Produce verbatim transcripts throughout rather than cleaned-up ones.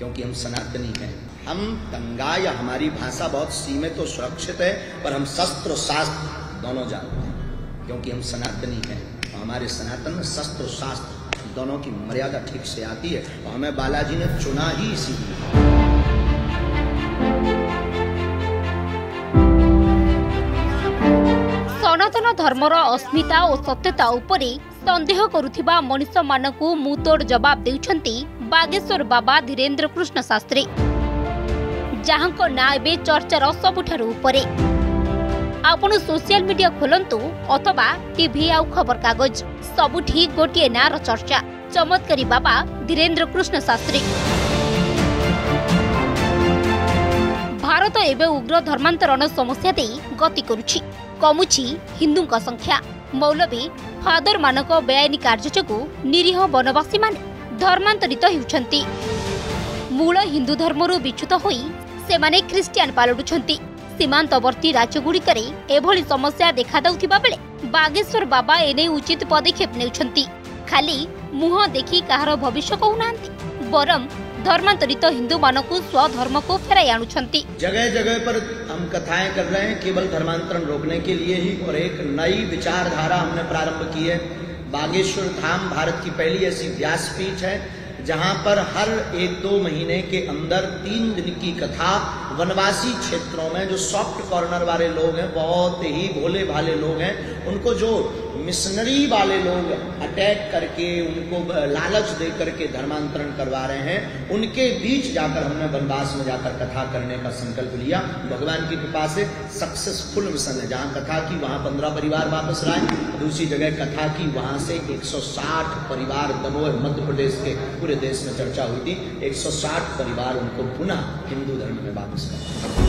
क्योंकि हम सनातनी हैं। हम गंगा या हमारी भाषा बहुत सीमित और सुरक्षित है, पर हम शस्त्र और शास्त्र दोनों जानते हैं, क्योंकि हम सनातनी हैं। हमारे सनातन में शस्त्र और शास्त्र दोनों की मर्यादा ठीक से आती है, और हमें बालाजी ने चुना ही इसीलिए। सनातन धर्मर अस्मिता और सत्यता उपरे संदेह करुथिबा मनुष्य मानकु मुतोड़ जवाब देउछंती बागेश्वर बाबा धीरेन्द्र कृष्ण शास्त्री, जहांको ना एबे चर्चार सबुठारु उपरे। आपण सोशल मीडिया खोलंतु अथवा टीवी आउ खबर कागज, सबुठी गोटे नार चर्चा, चमत्कारी बाबा धीरेन्द्र कृष्ण शास्त्री। भारत एबे उग्र धर्मांतरण समस्या दे गति करुछि। कमुछि हिंदुंक संख्या। मौलवी फादर मानक बेआईनी कार्य जोगु निरीह वनवासी माने धर्मांतरित हेउछंती। मूल हिंदू धर्मरु विच्युत होई सेमाने ख्रिस्टियान पालटुछंती। सीमांतवर्ती राज्यगुड़िकरे एभली समस्या देखा दाउथिबा बेले बागेश्वर बाबा एने उचित पदक्षेप नेउछंती। खाली मुह देखि काहार भविष्य कहउनांती, बरम धर्मांतरित हिंदू मानकु स्वधर्म को फेराई आणुछंती। जगह जगह पर हम कथाएं कर रहे हैं केवल धर्मांतरण रोकने के लिए ही, और एक नई विचारधारा हमने प्रारंभ की है। बागेश्वर धाम भारत की पहली ऐसी व्यासपीठ है जहां पर हर एक दो महीने के अंदर तीन दिन की कथा वनवासी क्षेत्रों में जो सॉफ्ट कॉर्नर वाले लोग हैं, बहुत ही भोले भाले लोग हैं, उनको जो मिशनरी वाले लोग अटैक करके उनको लालच दे करके धर्मांतरण करवा रहे हैं, उनके बीच जाकर हमने वनवास में जाकर कथा करने का संकल्प लिया। भगवान की कृपा से सक्सेसफुल मिशन है। जहां कथा की वहां पंद्रह परिवार वापस आए, दूसरी जगह कथा की वहां से एक सौ साठ परिवार, दमोह मध्य प्रदेश के पूरे देश में चर्चा हुई थी, एक सौ साठ परिवार उनको पुनः हिंदू धर्म में वापस कर।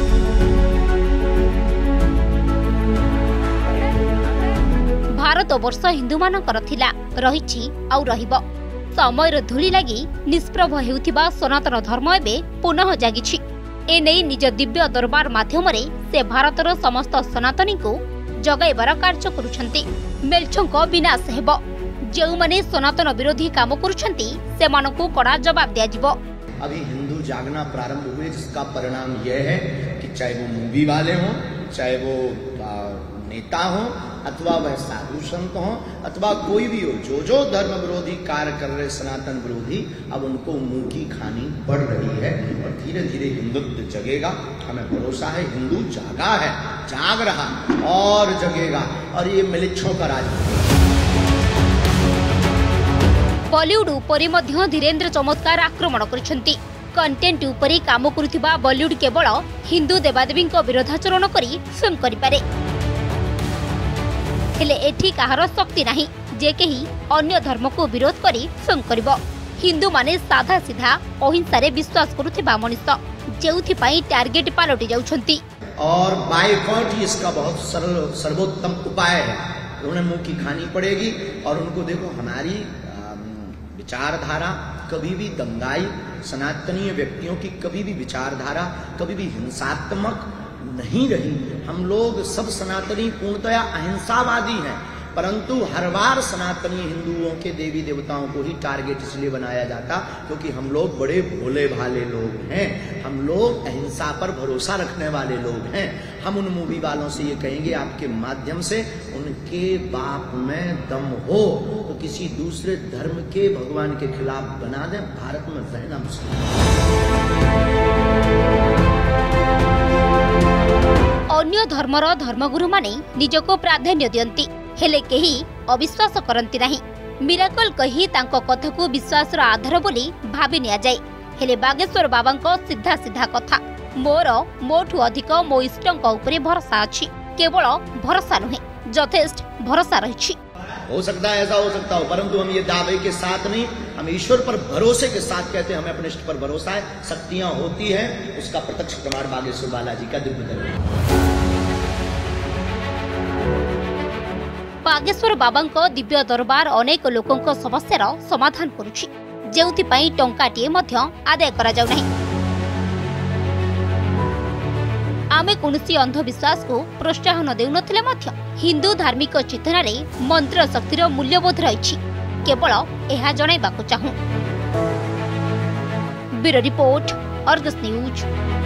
भारत वर्ष हिंदू मानकर थिला, रहिछि आउ रहिबो। समयर धूली लागि निष्प्रभ हेउथिबा सनातन धर्म एबे पुनः जागिछि। एनै निज दिव्य दरबार माध्यमरे से भारतर समस्त सनातनी को जगाइबार कार्य करुछंती। मेलछंक विनाश हेबो। जो माने सनातन विरोधी काम करुछंती सेमानकु कड़ा जवाब दिया जिवो। अभी हिंदू जागना प्रारंभ हुए, जिसका परिणाम यह है कि चाहे वो मूवी वाले हों, चाहे वो नेता हो, अथवा वह साधु संत हो, अथवा कोई भी हो, जो जो धर्म विरोधी कार्य कर रहे सनातन विरोधी, अब उनको मुंह की खानी बढ़ रही है, और धीरे धीरे हिंदुत्व जगेगा। हमें भरोसा है हिंदू जागा है, जाग रहा और जगेगा, और ये मिलिच्छों का राज। बॉलीवुड उपरे मध्य धीरेन्द्र चमत्कार आक्रमण करिसेंती। कंटेंट उपरे काम करुथिबा बॉलीवुड केवल हिंदू देवादेवी विरोधाचरण करी फिल्म करिपारे, हेले एठी काहार शक्ति नाही जे केही अन्य धर्म को विरोध करी फिल्म करिवो। हिंदू माने साधा सीधा अहिंसा रे विश्वास करुथिबा मनुष्य जेउथि पई टार्गेट पालटी जाउछंती। और बायकॉट ही इसका बहुत सरल सर्वोत्तम उपाय है। उन्हें मुंह की खानी पड़ेगी, और उनको देखो हमारी विचारधारा कभी भी दंगाई, सनातनीय व्यक्तियों की कभी भी विचारधारा कभी भी हिंसात्मक नहीं रही। हम लोग सब सनातनी पूर्णतया अहिंसावादी हैं, परंतु हर बार सनातनी हिंदुओं के देवी देवताओं को ही टारगेट इसलिए बनाया जाता क्योंकि हम लोग बड़े भोले भाले लोग हैं, हम लोग अहिंसा पर भरोसा रखने वाले लोग हैं। हम उन मूवी वालों से ये कहेंगे आपके माध्यम से उनके बाप में दम हो तो किसी दूसरे धर्म के भगवान के खिलाफ बना दें। भारत में रहना मुश्किल। अन्य धर्मर धर्मगुरु माने निजको प्राधान्य दियंती, हेले केही अविश्वास करंती नाही। मिराकल कही तांको कथा को विश्वास रो आधार बोली भाबी निया जाय। हेले बागेश्वर बाबांको सीधा सीधा कथा, मोर मोठु अधिक मो इष्टंक उपरे भरोसा अछि। केवल भरोसा नुहे, यथेष्ट भरोसा रहिछि। हो सकता है ऐसा हो सकता हो, परंतु हम ये दावे के साथ नहीं, हम ईश्वर पर भरोसे के साथ कहते हैं हमें अपने इष्ट पर भरोसा है। शक्तियां होती हैं, उसका प्रत्यक्ष प्रमाण बागेश्वर बालाजी का दिव्य दरबार। बागेश्वर बाबांको दिव्य दरबार अनेक लोकंको समस्यार समाधान करुछि, जेउथि पई टंकाटिए मध्य आदाय करा जाउ नाही। आमे कोनसी अंधविश्वास को प्रोत्साहन देउ नथिले मध्य हिंदू धार्मिक चेतना रे मंत्र शक्तिर मूल्यबोध रहिछि। केवल एहा जणाइबाकु चाहू। Bureau report Argus news.